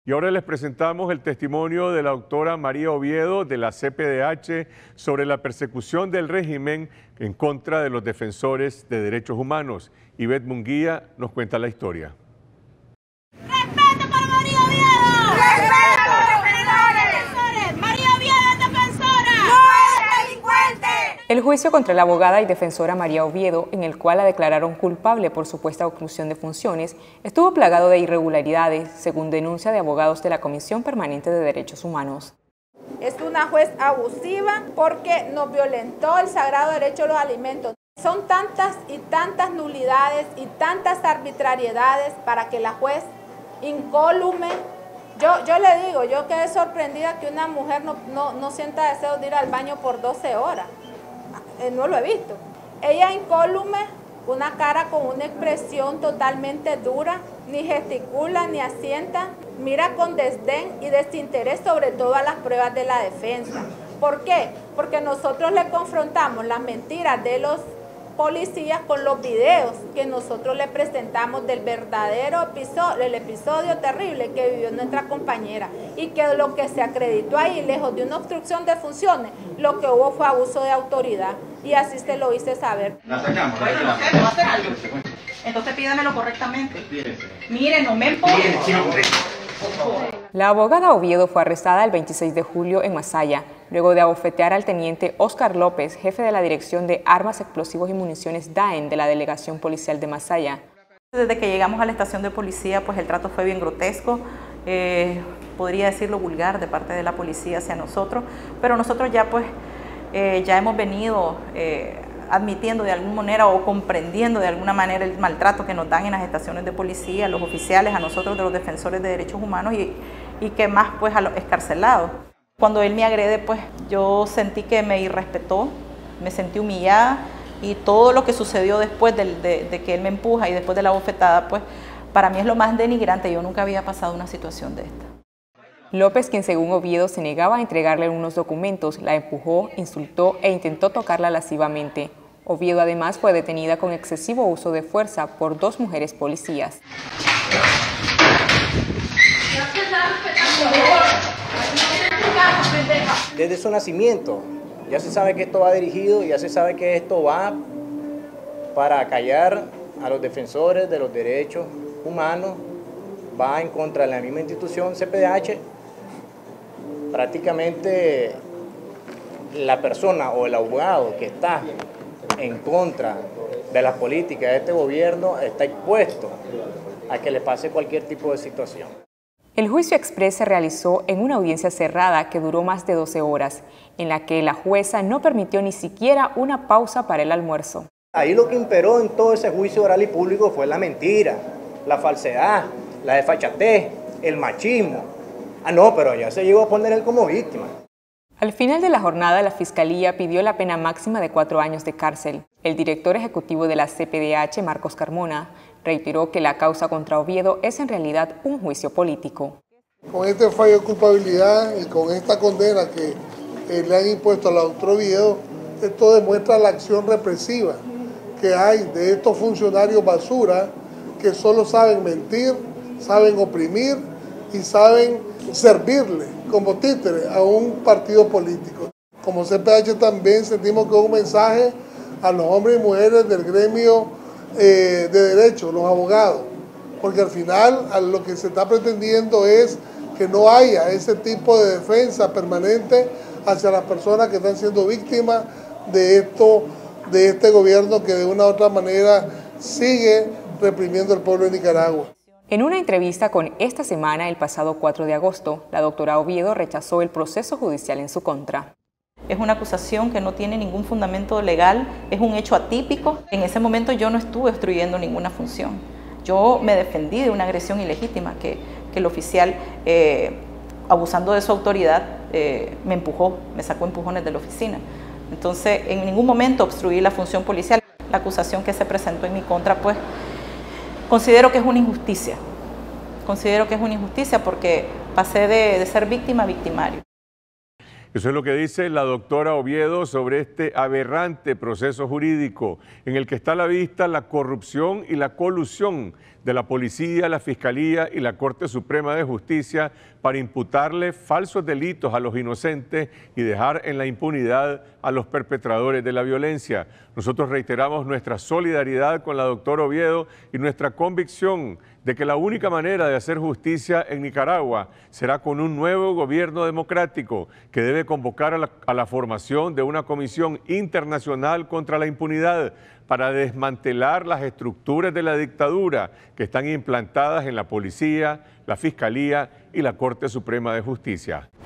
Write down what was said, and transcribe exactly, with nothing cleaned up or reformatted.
Y ahora les presentamos el testimonio de la doctora María Oviedo de la C P D H sobre la persecución del régimen en contra de los defensores de derechos humanos. Ivette Munguía nos cuenta la historia. ¡Respeto para María Oviedo! ¡Respeto a los defensores! ¡María Oviedo es defensora! ¡No es delincuente! El juicio contra la abogada y defensora María Oviedo, en el cual la declararon culpable por supuesta oclusión de funciones, estuvo plagado de irregularidades, según denuncia de abogados de la Comisión Permanente de Derechos Humanos. Es una juez abusiva porque nos violentó el sagrado derecho a los alimentos. Son tantas y tantas nulidades y tantas arbitrariedades para que la juez incólume. Yo, yo le digo, yo quedé sorprendida que una mujer no, no, no sienta deseo de ir al baño por doce horas. Eh, no lo he visto. Ella incólume, una cara con una expresión totalmente dura, ni gesticula ni asienta, mira con desdén y desinterés sobre todas las pruebas de la defensa. ¿Por qué? Porque nosotros le confrontamos las mentiras de los policías con los videos que nosotros le presentamos del verdadero episodio, el episodio terrible que vivió nuestra compañera, y que lo que se acreditó ahí, lejos de una obstrucción de funciones, lo que hubo fue abuso de autoridad, y así se lo hice saber. La sacamos. Bueno, no sé, ¿me va a hacer algo? Entonces pídamelo correctamente. Mire, no me empuje. La abogada Oviedo fue arrestada el veintiséis de julio en Masaya, luego de abofetear al teniente Óscar López, jefe de la Dirección de Armas, Explosivos y Municiones D A E N de la Delegación Policial de Masaya. Desde que llegamos a la estación de policía, pues el trato fue bien grotesco, eh, podría decirlo vulgar de parte de la policía hacia nosotros, pero nosotros ya pues eh, ya hemos venido eh, admitiendo de alguna manera o comprendiendo de alguna manera el maltrato que nos dan en las estaciones de policía, los oficiales, a nosotros de los defensores de derechos humanos y, y que más pues a los excarcelados. Cuando él me agrede, pues yo sentí que me irrespetó, me sentí humillada y todo lo que sucedió después de, de, de que él me empuja y después de la bofetada, pues para mí es lo más denigrante. Yo nunca había pasado una situación de esta. López, quien según Oviedo se negaba a entregarle unos documentos, la empujó, insultó e intentó tocarla lascivamente. Oviedo además fue detenida con excesivo uso de fuerza por dos mujeres policías. Desde su nacimiento ya se sabe que esto va dirigido, ya se sabe que esto va para callar a los defensores de los derechos humanos, va en contra de la misma institución C P D H. Prácticamente la persona o el abogado que está en contra de las políticas de este gobierno está expuesto a que le pase cualquier tipo de situación. El juicio exprés se realizó en una audiencia cerrada que duró más de doce horas, en la que la jueza no permitió ni siquiera una pausa para el almuerzo. Ahí lo que imperó en todo ese juicio oral y público fue la mentira, la falsedad, la desfachatez, el machismo. Ah, no, pero ya se llegó a poner él como víctima. Al final de la jornada, la Fiscalía pidió la pena máxima de cuatro años de cárcel. El director ejecutivo de la C P D H, Marcos Carmona, reiteró que la causa contra Oviedo es en realidad un juicio político. Con este fallo de culpabilidad y con esta condena que eh, le han impuesto a la doctora Oviedo, esto demuestra la acción represiva que hay de estos funcionarios basura que solo saben mentir, saben oprimir y saben servirle como títere a un partido político. Como C P H también sentimos que es un mensaje a los hombres y mujeres del gremio eh, de derecho, los abogados, porque al final a lo que se está pretendiendo es que no haya ese tipo de defensa permanente hacia las personas que están siendo víctimas de esto, de este gobierno que de una u otra manera sigue reprimiendo al pueblo de Nicaragua. En una entrevista con Esta Semana, el pasado cuatro de agosto, la doctora Oviedo rechazó el proceso judicial en su contra. Es una acusación que no tiene ningún fundamento legal, es un hecho atípico. En ese momento yo no estuve obstruyendo ninguna función. Yo me defendí de una agresión ilegítima que, que el oficial, eh, abusando de su autoridad, eh, me empujó, me sacó empujones de la oficina. Entonces, en ningún momento obstruí la función policial. La acusación que se presentó en mi contra, pues, considero que es una injusticia. Considero que es una injusticia porque pasé de, de ser víctima a victimario. Eso es lo que dice la doctora Oviedo sobre este aberrante proceso jurídico en el que está a la vista la corrupción y la colusión de la policía, la fiscalía y la Corte Suprema de Justicia para imputarle falsos delitos a los inocentes y dejar en la impunidad a los perpetradores de la violencia. Nosotros reiteramos nuestra solidaridad con la doctora Oviedo y nuestra convicción de que la única manera de hacer justicia en Nicaragua será con un nuevo gobierno democrático que debe convocar a la, a la formación de una comisión internacional contra la impunidad para desmantelar las estructuras de la dictadura que están implantadas en la policía, la fiscalía y la Corte Suprema de Justicia.